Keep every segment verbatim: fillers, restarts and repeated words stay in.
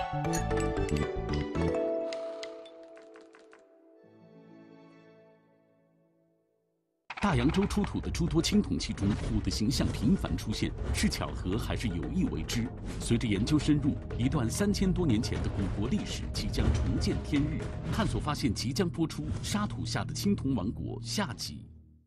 大洋洲出土的诸多青铜器中，虎的形象频繁出现，是巧合还是有意为之？随着研究深入，一段三千多年前的古国历史即将重见天日。探索发现即将播出《沙土下的青铜王国》下集。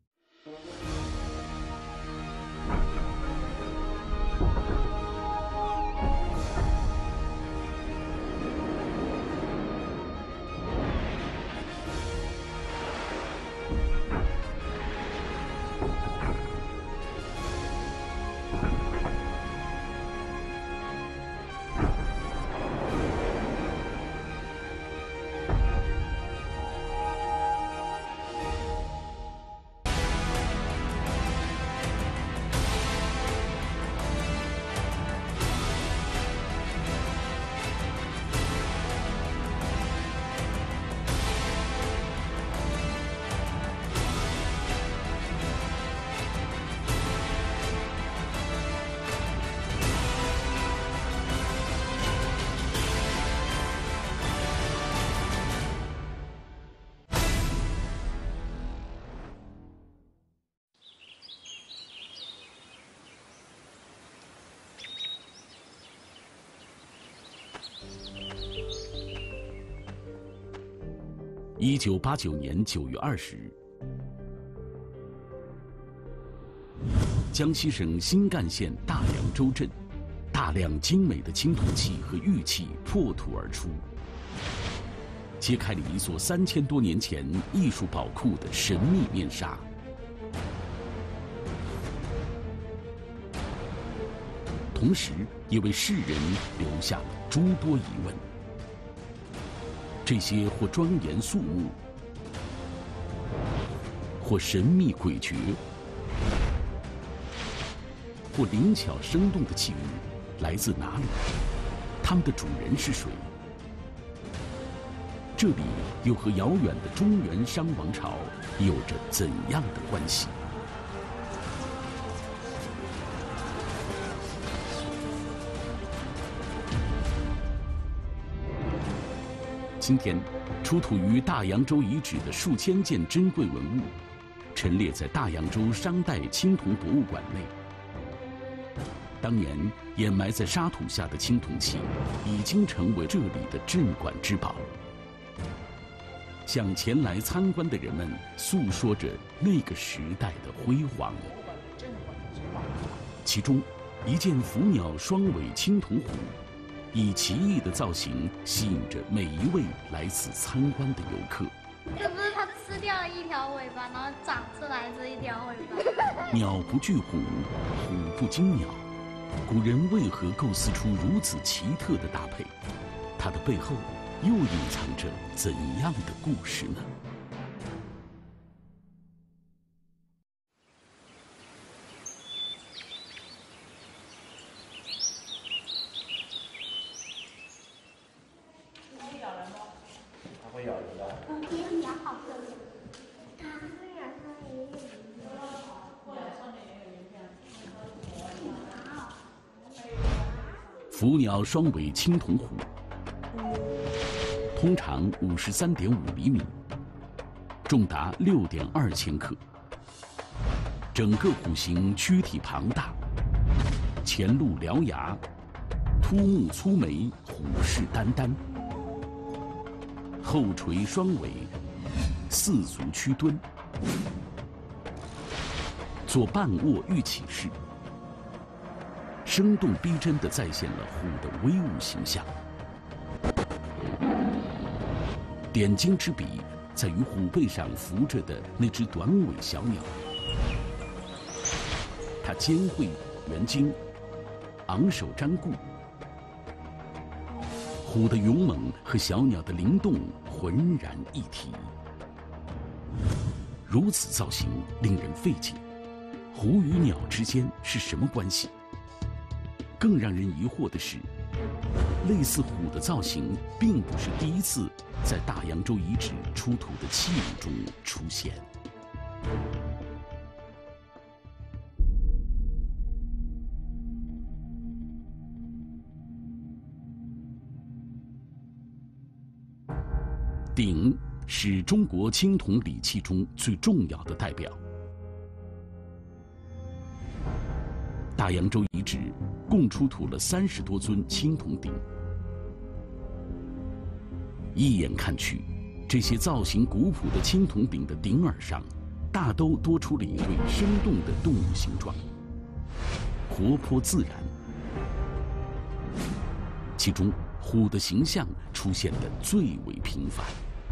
一九八九年九月二十日，江西省新干县大凉州镇，大量精美的青铜器和玉器破土而出，揭开了一座三千多年前艺术宝库的神秘面纱。同时，也为世人留下了诸多疑问。这些或庄严肃穆，或神秘诡谲，或灵巧生动的器物来自哪里？它们的主人是谁？这里又和遥远的中原商王朝有着怎样的关系？今天，出土于大洋洲遗址的数千件珍贵文物，陈列在大洋洲商代青铜博物馆内。当年掩埋在沙土下的青铜器，已经成为这里的镇馆之宝，向前来参观的人们诉说着那个时代的辉煌。其中，一件虎鸟双尾青铜虎，以奇异的造型吸引着每一位来此参观的游客。 这不是它吃掉了一条尾巴，然后长出来这一条尾巴。 鸟不惧虎，虎不惊鸟。古人为何构思出如此奇特的搭配？它的背后又隐藏着怎样的故事呢？虎鸟双尾青铜虎，通长五十三点五厘米，重达六点二千克。整个虎形躯体庞大，前露獠牙，突目粗眉，虎视眈眈，后垂双尾，四足屈蹲，做半卧玉起式。生动逼真地再现了虎的威武形象。点睛之笔在于虎背上伏着的那只短尾小鸟，它尖喙圆睛，昂首张顾，虎的勇猛和小鸟的灵动浑然一体。如此造型令人费解，虎与鸟之间是什么关系？更让人疑惑的是，类似虎的造型并不是第一次在大洋洲遗址出土的器物中出现。 鼎是中国青铜礼器中最重要的代表。大洋洲遗址共出土了三十多尊青铜鼎，一眼看去，这些造型古朴的青铜鼎的鼎耳上，大都多出了一对生动的动物形状，活泼自然。其中，虎的形象出现得最为频繁。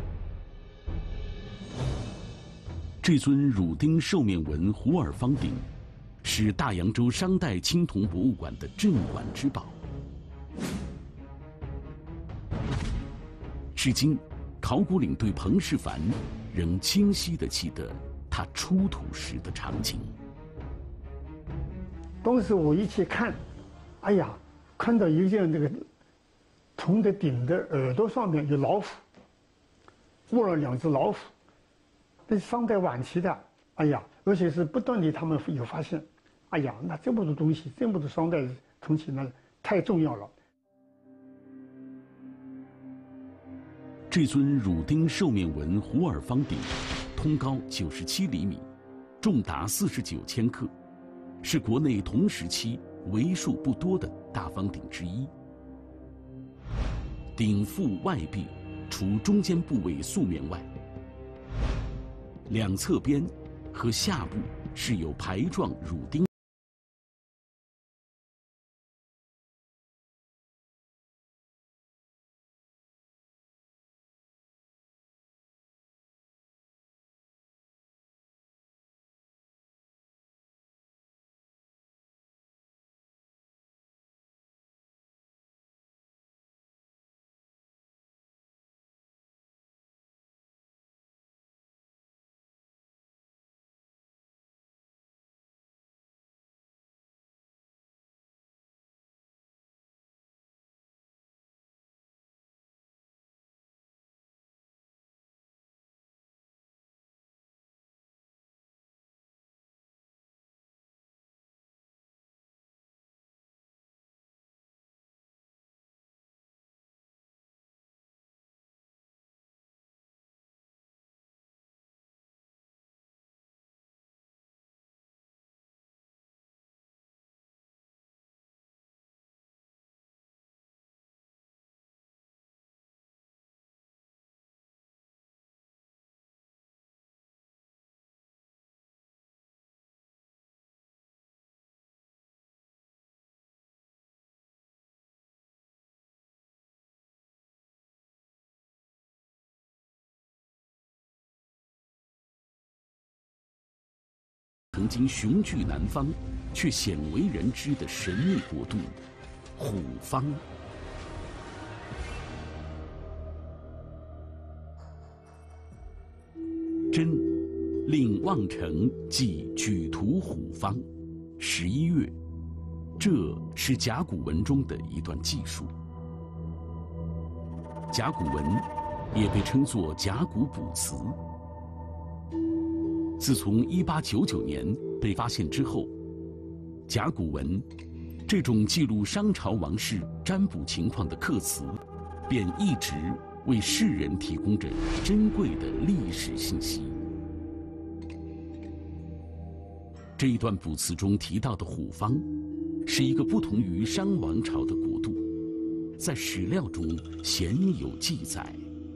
这尊乳钉兽面纹虎耳方鼎，是大洋洲商代青铜博物馆的镇馆之宝。至今，考古领队彭世凡仍清晰地记得他出土时的场景。 当时我一去看，哎呀，看到一件这个铜的鼎的耳朵上面有老虎，卧了两只老虎，这是商代晚期的，哎呀，而且是不断地他们有发现，哎呀，那这么多东西，这么多商代铜器，那太重要了。 这尊乳钉兽面纹虎耳方鼎，通高九十七厘米，重达四十九千克，是国内同时期为数不多的大方鼎之一。鼎腹外壁除中间部位素面外，两侧边和下部是有排状乳钉。曾经雄踞南方，却鲜为人知的神秘国度——虎方。真令望城即举图虎方，十一月，这是甲骨文中的一段记述。甲骨文也被称作甲骨卜辞。自从一八九九年被发现之后，甲骨文这种记录商朝王室占卜情况的刻词，便一直为世人提供着珍贵的历史信息。这一段卜辞中提到的虎方，是一个不同于商王朝的国度，在史料中鲜有记载。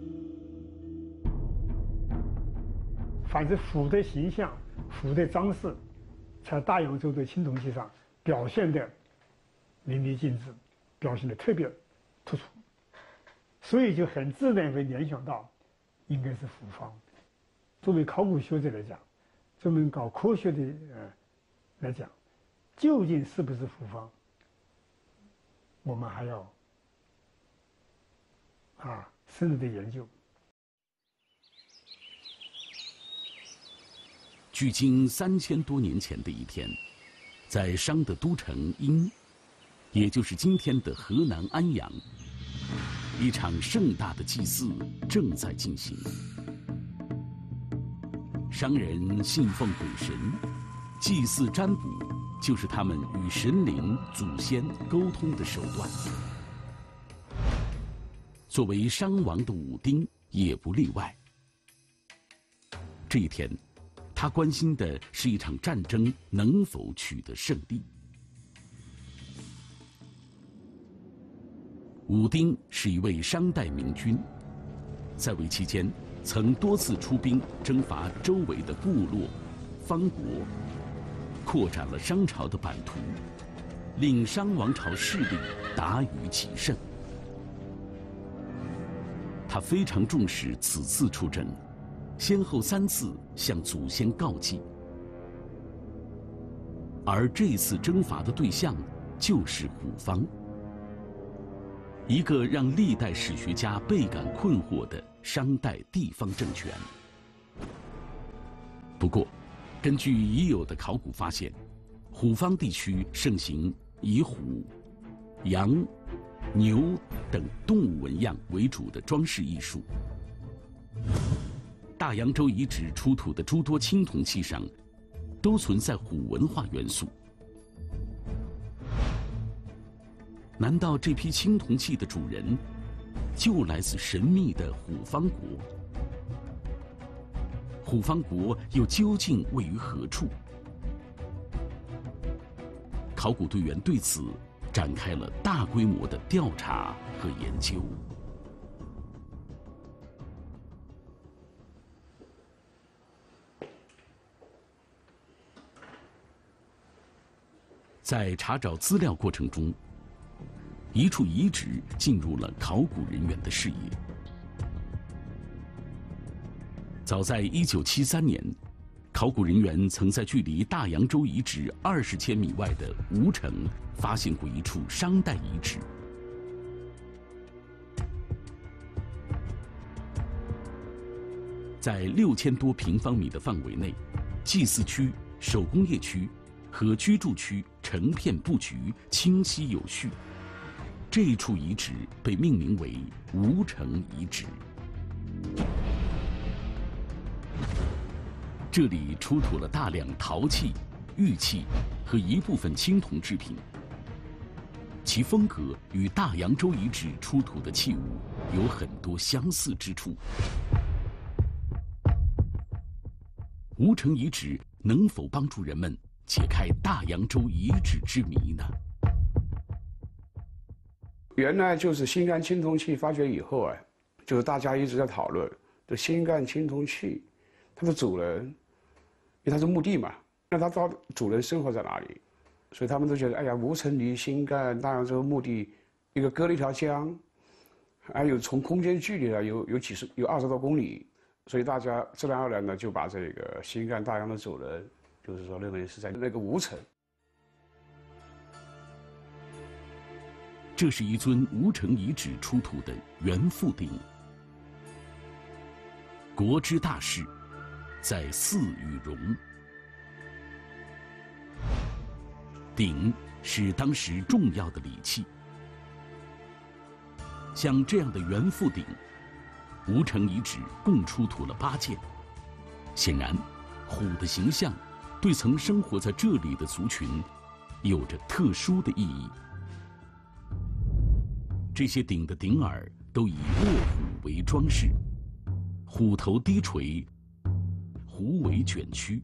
反正虎的形象、虎的装饰，在大洋洲的青铜器上表现得淋漓尽致，表现得特别突出，所以就很自然会联想到，应该是虎方。作为考古学者来讲，专门搞科学的呃来讲，究竟是不是虎方，我们还要啊深入的研究。 距今三千多年前的一天，在商的都城殷，也就是今天的河南安阳，一场盛大的祭祀正在进行。商人信奉鬼神，祭祀占卜就是他们与神灵、祖先沟通的手段。作为商王的武丁， 也不例外。这一天，他关心的是一场战争能否取得胜利。武丁是一位商代明君，在位期间曾多次出兵征伐周围的部落、方国，扩展了商朝的版图，令商王朝势力达于极盛。他非常重视此次出征，先后三次向祖先告祭，而这次征伐的对象就是虎方，一个让历代史学家倍感困惑的商代地方政权。不过，根据已有的考古发现，虎方地区盛行以虎、羊、牛等动物纹样为主的装饰艺术。大洋洲遗址出土的诸多青铜器上，都存在虎文化元素。难道这批青铜器的主人就来自神秘的虎方国？虎方国又究竟位于何处？考古队员对此展开了大规模的调查和研究。在查找资料过程中，一处遗址进入了考古人员的视野。早在一九七三年，考古人员曾在距离大洋洲遗址二十千米外的吴城发现过一处商代遗址。在六千多平方米的范围内，祭祀区、手工业区和居住区成片布局，清晰有序。这一处遗址被命名为吴城遗址。这里出土了大量陶器、玉器和一部分青铜制品，其风格与大洋洲遗址出土的器物有很多相似之处。吴城遗址能否帮助人们解开大洋洲遗址之谜呢？ 原来就是新干青铜器发掘以后啊，就是大家一直在讨论，这新干青铜器，它的主人，因为它是墓地嘛，那它到主人生活在哪里？所以他们都觉得，哎呀，吴城离新干大洋洲墓地一个隔了一条江，还有从空间距离呢有有几十有二十多公里，所以大家自然而然的就把这个新干大洋的主人，就是说认为是在那个吴城。 这是一尊吴城遗址出土的元复鼎。国之大事，在祀与戎。鼎是当时重要的礼器。像这样的元复鼎，吴城遗址共出土了八件。显然，虎的形象对曾生活在这里的族群有着特殊的意义。这些鼎的鼎耳都以卧虎为装饰，虎头低垂，虎尾卷曲。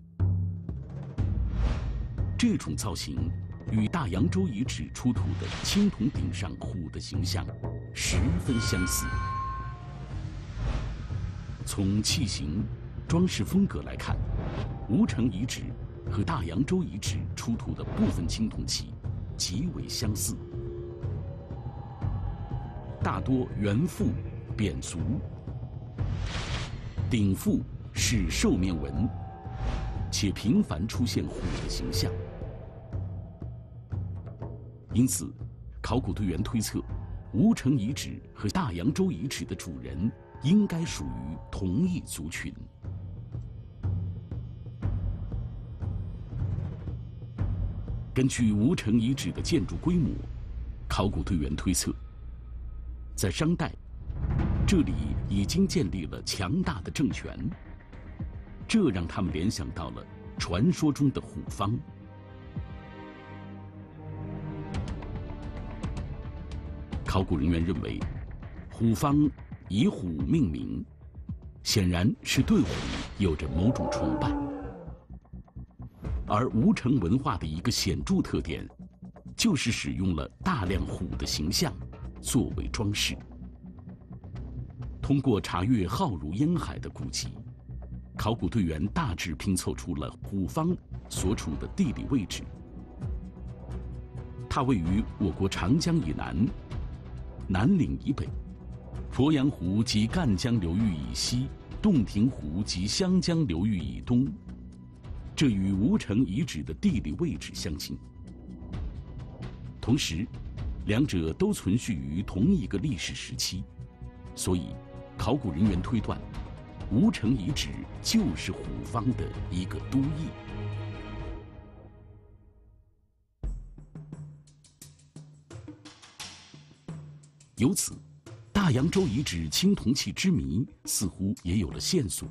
这种造型与大洋洲遗址出土的青铜鼎上虎的形象十分相似。从器型、装饰风格来看，吴城遗址和大洋洲遗址出土的部分青铜器极为相似。大多圆腹、扁足，鼎腹是兽面纹，且频繁出现虎的形象。因此，考古队员推测，吴城遗址和大洋洲遗址的主人应该属于同一族群。根据吴城遗址的建筑规模，考古队员推测，在商代，这里已经建立了强大的政权，这让他们联想到了传说中的虎方。考古人员认为，虎方以虎命名， 显然是对虎有着某种崇拜。而吴城文化的一个显著特点，就是使用了大量虎的形象作为装饰。通过查阅浩如烟海的古籍，考古队员大致拼凑出了虎坊所处的地理位置。它位于我国长江以南、南岭以北、鄱阳湖及赣江流域以西、洞庭湖及湘江流域以东，这与吴城遗址的地理位置相近。同时，两者都存续于同一个历史时期，所以考古人员推断，吴城遗址就是虎坊的一个都邑。由此，大洋洲遗址青铜器之谜似乎也有了线索。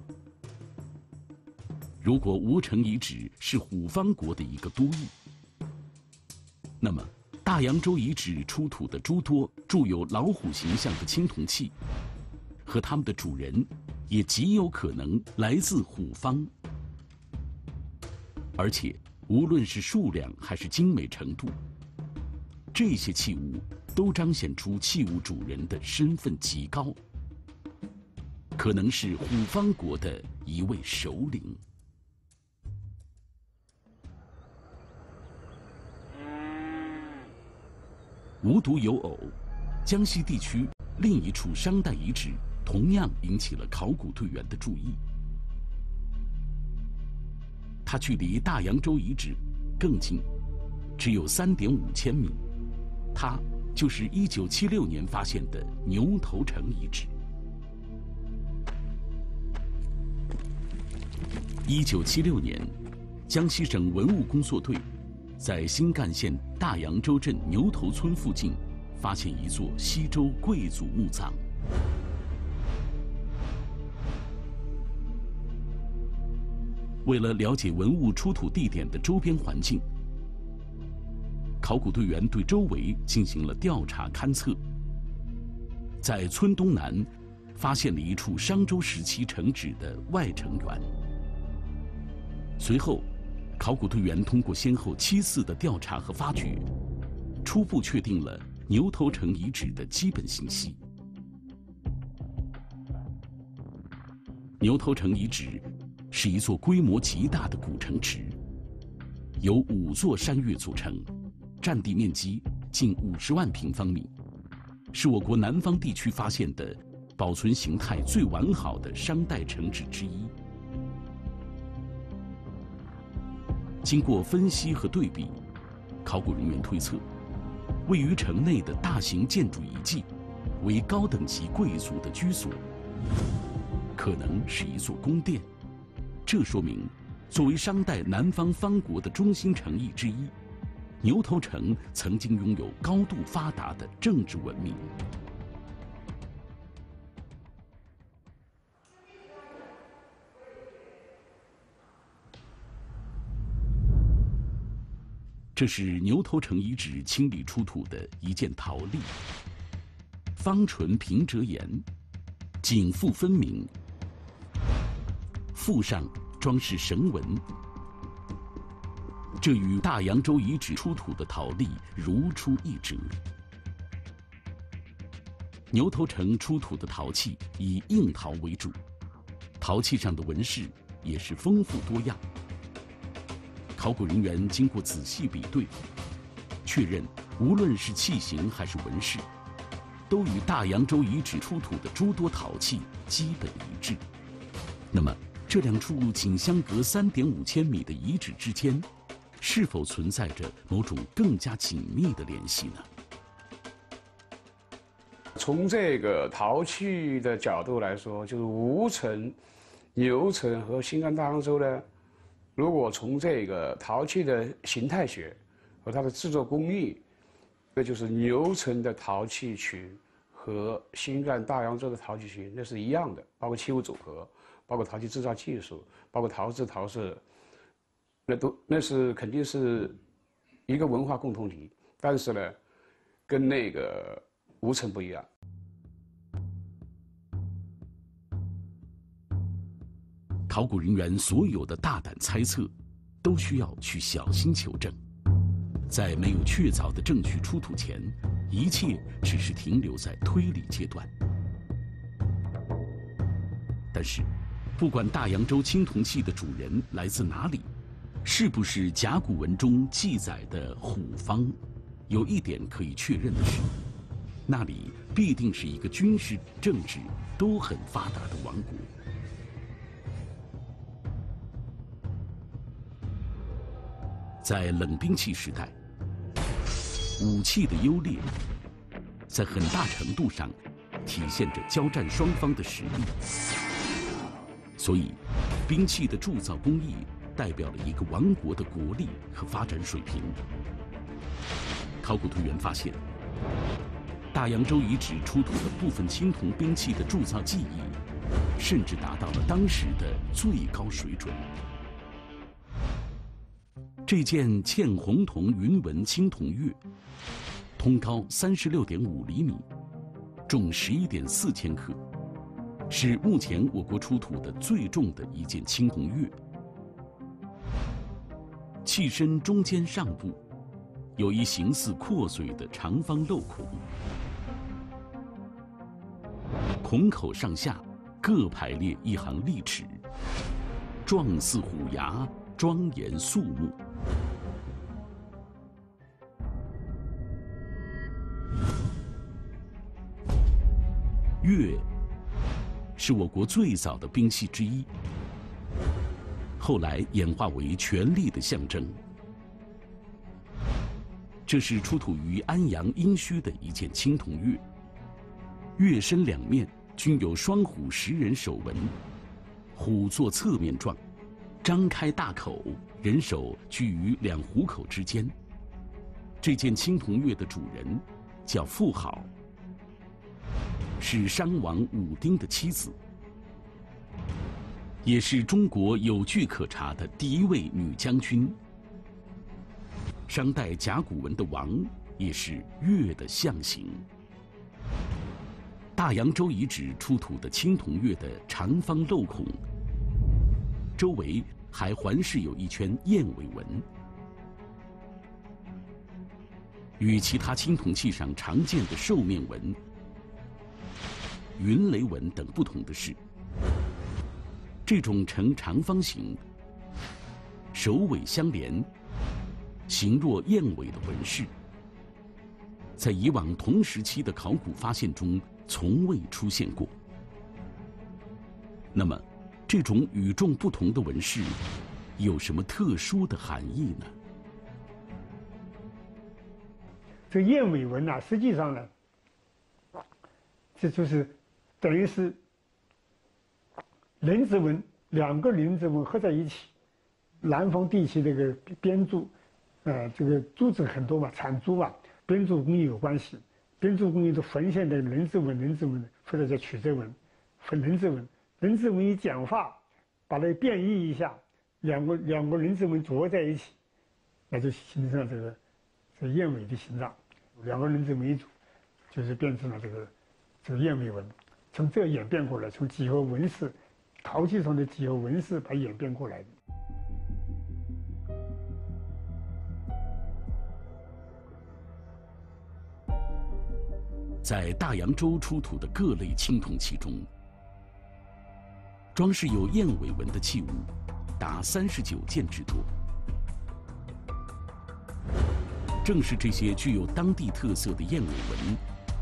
如果吴城遗址是虎坊国的一个都邑，那么大洋洲遗址出土的诸多铸有老虎形象的青铜器，和它们的主人也极有可能来自虎坊。而且，无论是数量还是精美程度，这些器物都彰显出器物主人的身份极高，可能是虎坊国的一位首领。无独有偶，江西地区另一处商代遗址同样引起了考古队员的注意。它距离大洋洲遗址更近，只有三点五千米。它就是一九七六年发现的牛头城遗址。一九七六年，江西省文物工作队在新干县大洋洲镇牛头村附近发现一座西周贵族墓葬。为了了解文物出土地点的周边环境，考古队员对周围进行了调查勘测，在村东南发现了一处商周时期城址的外城垣。随后，考古队员通过先后七次的调查和发掘，初步确定了牛头城遗址的基本信息。牛头城遗址是一座规模极大的古城池，由五座山岳组成，占地面积近五十万平方米，是我国南方地区发现的保存形态最完好的商代城址之一。经过分析和对比，考古人员推测，位于城内的大型建筑遗迹为高等级贵族的居所，可能是一座宫殿。这说明，作为商代南方方国的中心城邑之一，牛头城曾经拥有高度发达的政治文明。这是牛头城遗址清理出土的一件陶粒，方唇平折沿，颈腹分明，腹上装饰绳纹。这与大洋洲遗址出土的陶粒如出一辙。牛头城出土的陶器以硬陶为主，陶器上的纹饰也是丰富多样。考古人员经过仔细比对，确认无论是器型还是纹饰，都与大洋洲遗址出土的诸多陶器基本一致。那么，这两处仅相隔三点五千米的遗址之间，是否存在着某种更加紧密的联系呢？ 从这个陶器的角度来说，就是吴城、牛城和新安大洋洲呢，如果从这个陶器的形态学和它的制作工艺，这就是牛城的陶器群和新干大洋洲的陶器群那是一样的，包括器物组合，包括陶器制造技术，包括陶制陶色，那都那是肯定是一个文化共同体。但是呢，跟那个吴城不一样。 考古人员所有的大胆猜测，都需要去小心求证。在没有确凿的证据出土前，一切只是停留在推理阶段。但是，不管大洋洲青铜器的主人来自哪里，是不是甲骨文中记载的虎方，有一点可以确认的是，那里必定是一个军事、政治都很发达的王国。在冷兵器时代，武器的优劣，在很大程度上体现着交战双方的实力。所以，兵器的铸造工艺代表了一个王国的国力和发展水平。考古队员发现，大洋洲遗址出土的部分青铜兵器的铸造技艺，甚至达到了当时的最高水准。这件嵌红铜云纹青铜钺，通高三十六点五厘米，重十一点四千克，是目前我国出土的最重的一件青铜钺。器身中间上部有一形似阔嘴的长方镂孔，孔口上下各排列一行利齿，状似虎牙，庄严肃穆。钺是我国最早的兵器之一，后来演化为权力的象征。这是出土于安阳殷墟的一件青铜钺，钺身两面均有双虎食人手纹，虎作侧面状，张开大口，人手居于两虎口之间。这件青铜钺的主人叫妇好，是商王武丁的妻子，也是中国有据可查的第一位女将军。商代甲骨文的王也是钺的象形。大洋洲遗址出土的青铜钺的长方镂孔，周围还环饰有一圈燕尾纹。与其他青铜器上常见的兽面纹、云雷纹等不同的是，这种呈长方形、首尾相连、形若燕尾的纹饰，在以往同时期的考古发现中从未出现过。那么，这种与众不同的纹饰有什么特殊的含义呢？ 这燕尾纹呢，实际上呢，这就是等于是人字纹，两个人字纹合在一起。南方地区这个编铸，呃，这个珠子很多嘛，产珠嘛，编铸工艺有关系。编铸工艺的缝线的人字纹，人字纹或者叫曲折纹，分人字纹，人字纹一简化，把它变异一下，两个两个人字纹组合在一起，那就形成了这个这个燕尾的形状。两个人字纹一组，就是变成了这个这个燕尾纹。从这演变过来，从几何纹饰、陶器上的几何纹饰把演变过来的。 在大洋洲出土的各类青铜器中，装饰有燕尾纹的器物达三十九件之多。正是这些具有当地特色的燕尾纹，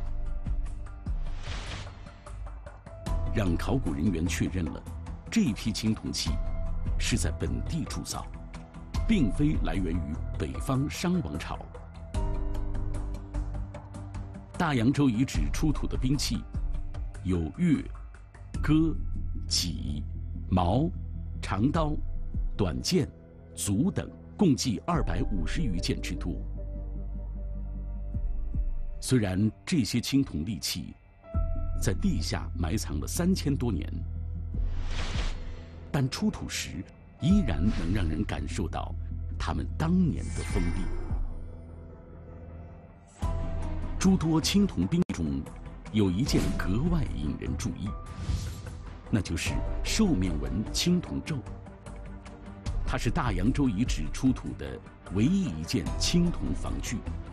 让考古人员确认了这批青铜器是在本地铸造，并非来源于北方商王朝。大洋洲遗址出土的兵器有钺、戈、戟、矛、长刀、短剑、卒等，共计二百五十余件之多。虽然这些青铜利器在地下埋藏了三千多年，但出土时依然能让人感受到他们当年的锋利。诸多青铜兵中，有一件格外引人注意， 那就是兽面纹青铜咒。它是大洋洲遗址出土的唯一一件青铜房具。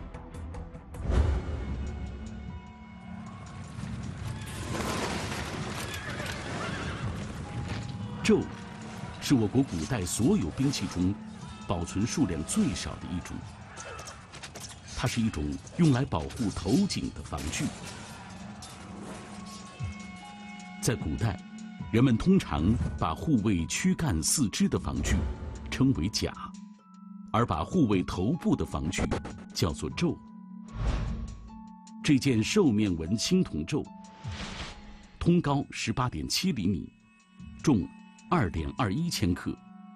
咒是我国古代所有兵器中保存数量最少的一种。它是一种用来保护头颈的防具。在古代，人们通常把护卫躯干四肢的防具称为甲，而把护卫头部的防具叫做胄。这件兽面纹青铜胄，通高十八点七厘米，重二点二一千克，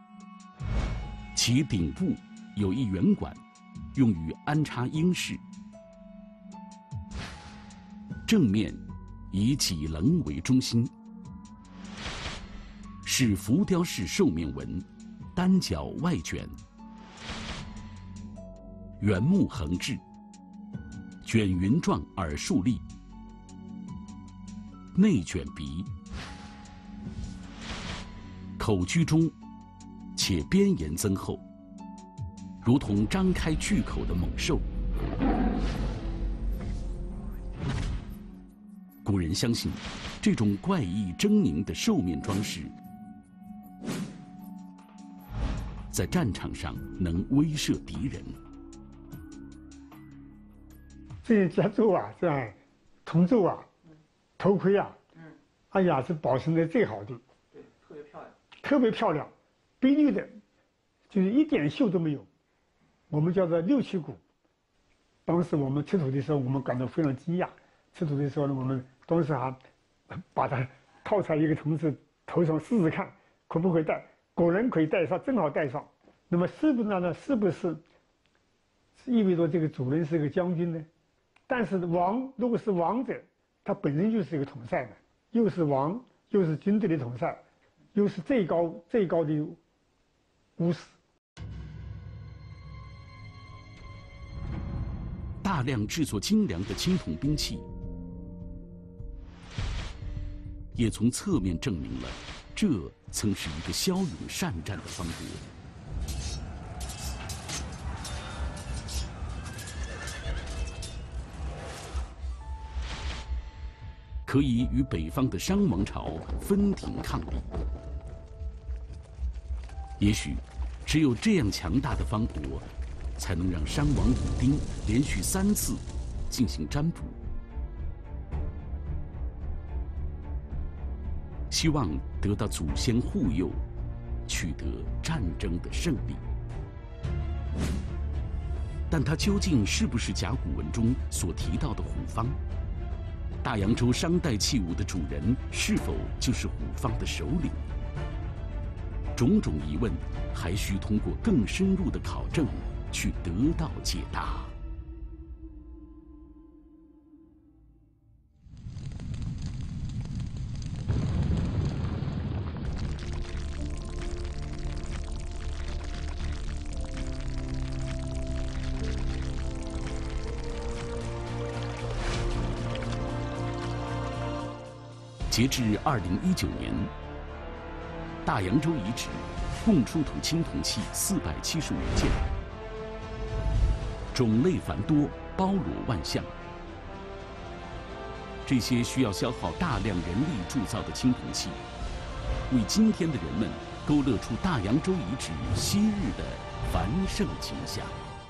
其顶部有一圆管，用于安插鹰饰。正面以脊棱为中心，是浮雕式兽面纹，单角外卷，圆目横置，卷云状而竖立，内卷鼻，口居中，且边沿增厚，如同张开巨口的猛兽。古人相信，这种怪异狰狞的兽面装饰，在战场上能威慑敌人。 这些甲胄啊，这样铜胄啊，头盔啊，嗯，哎呀，是保存的最好的， 对，特别漂亮， 特别漂亮，碧绿的，就是一点锈都没有。我们叫做六七股。当时我们出土的时候，我们感到非常惊讶。出土的时候呢，我们当时还把它套在一个同志头上试试看，可不可以戴？果然可以戴上，正好戴上。那么是不是呢？是不是意味着这个主人是个将军呢？但是王如果是王者，他本身就是一个统帅嘛，又是王，又是军队的统帅，又是最高最高的武士。 大量制作精良的青铜兵器，也从侧面证明了这曾是一个骁勇善战的方国。可以与北方的商王朝分庭抗礼。也许，只有这样强大的方国，才能让商王武丁连续三次进行占卜，希望得到祖先护佑，取得战争的胜利。但它究竟是不是甲骨文中所提到的虎方？大洋洲商代器物的主人是否就是虎方的首领？种种疑问，还需通过更深入的考证去得到解答。截至二零一九年，大洋洲遗址共出土青铜器四百七十五件，种类繁多，包罗万象。这些需要消耗大量人力铸造的青铜器，为今天的人们勾勒出大洋洲遗址昔日的繁盛景象。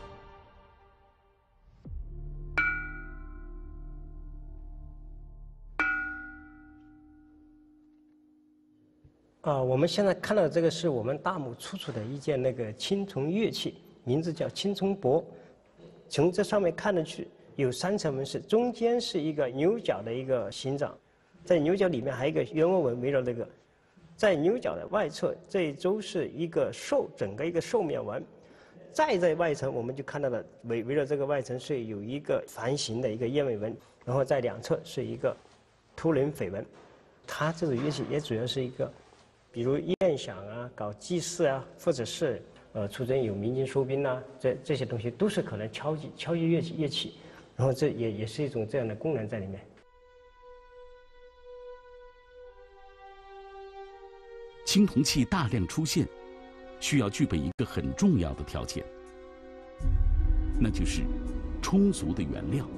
啊，我们现在看到的这个是我们大墓出土的一件那个青铜乐器，名字叫青铜钵。从这上面看得去，有三层纹饰，中间是一个牛角的一个形状，在牛角里面还有一个圆纹纹围绕这个，在牛角的外侧这一周是一个兽，整个一个兽面纹。再在外层，我们就看到了围围绕这个外层是有一个繁形的一个燕尾纹，然后在两侧是一个突轮绯纹。它这种乐器也主要是一个，比如宴享啊、搞祭祀啊，或者是呃出征有鸣金收兵啊，这这些东西都是可能敲击敲击乐器乐器，然后这也也是一种这样的功能在里面。 青铜器大量出现，需要具备一个很重要的条件，那就是充足的原料。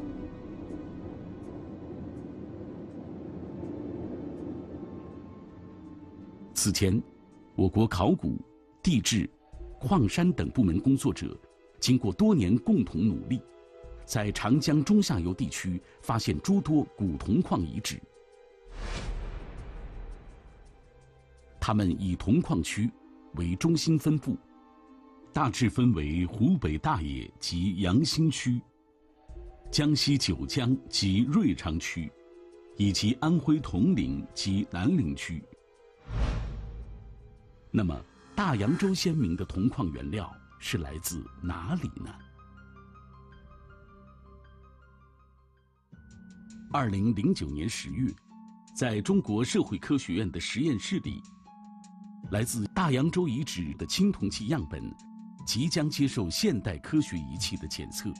此前，我国考古、地质、矿山等部门工作者经过多年共同努力，在长江中下游地区发现诸多古铜矿遗址。它们以铜矿区为中心分布，大致分为湖北大冶及阳新区、江西九江及瑞昌区，以及安徽铜陵及南陵区。那么，大洋洲先民的铜矿原料是来自哪里呢？二零零九年十月，在中国社会科学院的实验室里，来自大洋洲遗址的青铜器样本即将接受现代科学仪器的检测。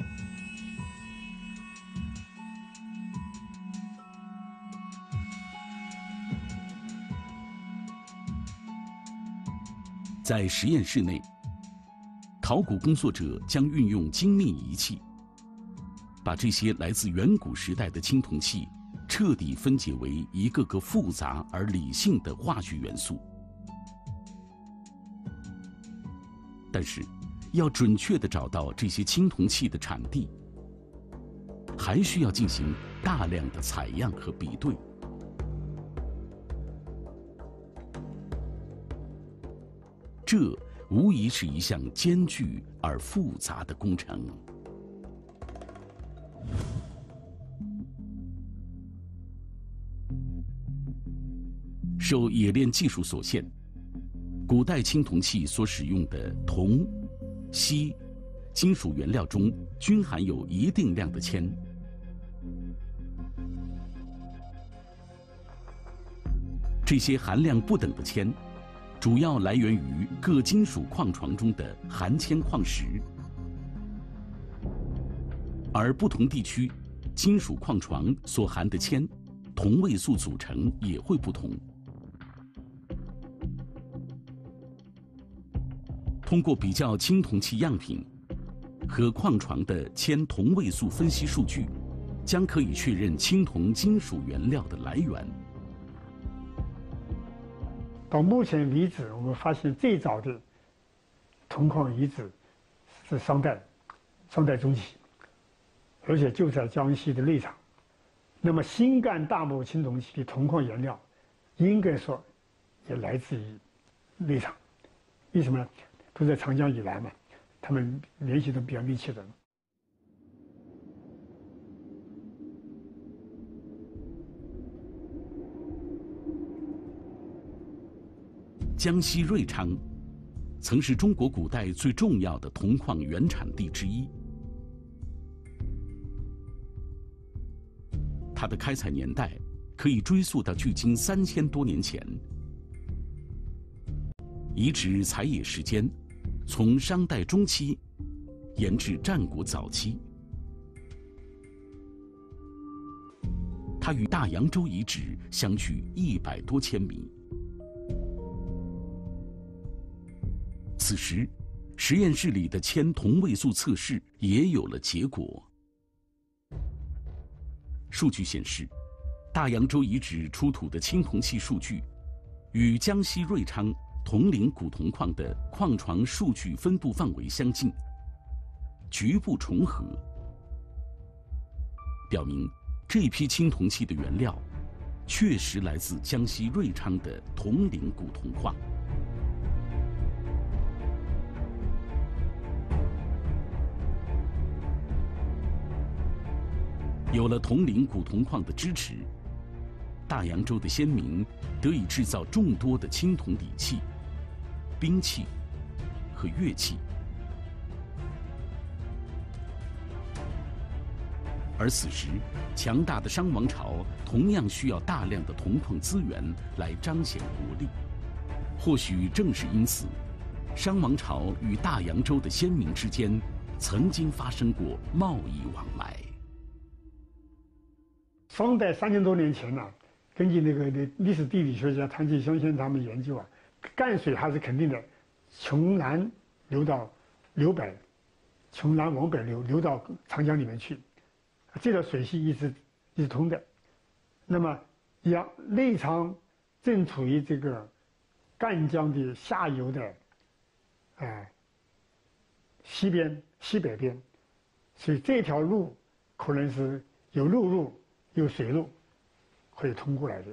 在实验室内，考古工作者将运用精密仪器，把这些来自远古时代的青铜器彻底分解为一个个复杂而理性的化学元素。但是，要准确地找到这些青铜器的产地，还需要进行大量的采样和比对。这无疑是一项艰巨而复杂的工程。受冶炼技术所限，古代青铜器所使用的铜、锡、金属原料中均含有一定量的铅。这些含量不等的铅，主要来源于各金属矿床中的含铅矿石，而不同地区金属矿床所含的铅同位素组成也会不同。通过比较青铜器样品和矿床的铅同位素分析数据，将可以确认青铜金属原料的来源。 到目前为止，我们发现最早的铜矿遗址是商代，商代中期，而且就在江西的内场。那么新干大木青铜器的铜矿原料，应该说也来自于内场。为什么呢？都在长江以南嘛，他们联系的比较密切的。 江西瑞昌曾是中国古代最重要的铜矿原产地之一，它的开采年代可以追溯到距今三千多年前。遗址采冶时间从商代中期延至战国早期，它与大洋洲遗址相距一百多千米。此时，实验室里的铅同位素测试也有了结果。数据显示，大洋洲遗址出土的青铜器数据，与江西瑞昌铜陵古铜矿的矿床数据分布范围相近，局部重合，表明这批青铜器的原料确实来自江西瑞昌的铜陵古铜矿。有了铜陵古铜矿的支持，大洋洲的先民得以制造众多的青铜礼器、兵器和乐器。而此时，强大的商王朝同样需要大量的铜矿资源来彰显国力。或许正是因此，商王朝与大洋洲的先民之间曾经发生过贸易往来。 商代三千多年前呢、啊， 根据那个历历史地理学家谭继湘先生他们研究啊，赣水还是肯定的，从南流到流北，从南往北流，流到长江里面去，这条水系一直一直通的。那么，阳内昌正处于这个赣江的下游的，哎、呃，西边西北边，所以这条路可能是有陆路有水路可以通过来的。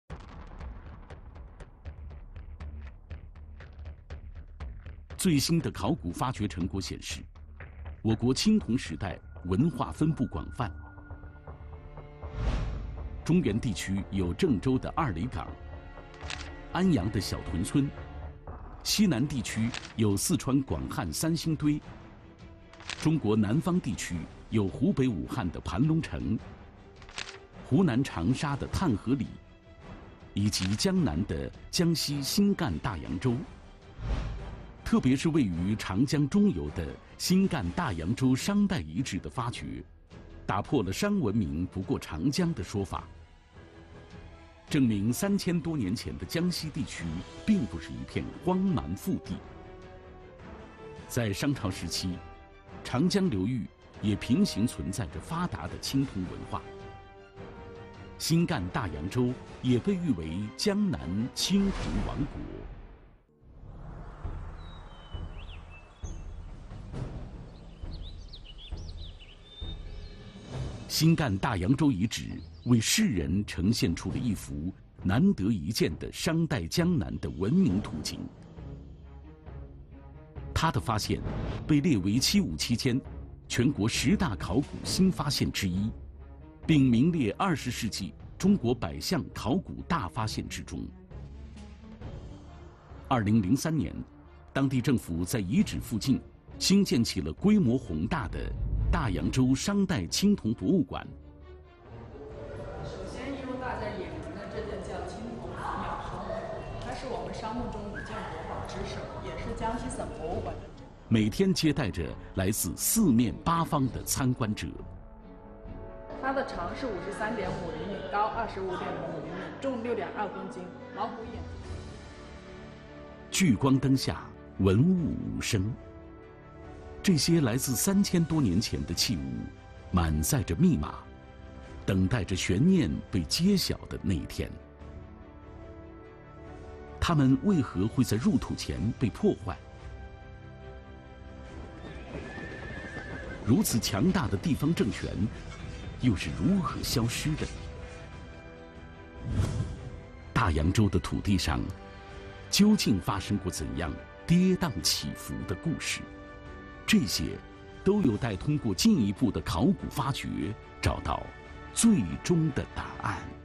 最新的考古发掘成果显示，我国青铜时代文化分布广泛。中原地区有郑州的二里岗、安阳的小屯村，西南地区有四川广汉三星堆，中国南方地区有湖北武汉的盘龙城，湖南长沙的探河里，以及江南的江西新干大洋洲。特别是位于长江中游的新干大洋洲商代遗址的发掘，打破了商文明不过长江的说法，证明三千多年前的江西地区并不是一片荒蛮腹地。在商朝时期，长江流域也平行存在着发达的青铜文化。新干大洋洲也被誉为江南青铜王国。新干大洋洲遗址为世人呈现出了一幅难得一见的商代江南的文明图景。它的发现被列为七五期间全国十大考古新发现之一，并名列二十世纪中国百项考古大发现之中。二零零三年，当地政府在遗址附近兴建起了规模宏大的大洋洲商代青铜博物馆。 首先映入大家眼帘的这件叫青铜鸟兽，它是我们商墓中五件国宝之首，也是江西省博物馆的。 每天接待着来自四面八方的参观者。 它的长是五十三点五厘米，高二十五点五厘米，重六点二公斤。老虎眼。 聚光灯下，文物无声。这些来自三千多年前的器物，满载着密码，等待着悬念被揭晓的那一天。它们为何会在入土前被破坏？如此强大的地方政权，又是如何消失的？大洋洲的土地上，究竟发生过怎样跌宕起伏的故事？这些都有待通过进一步的考古发掘找到最终的答案。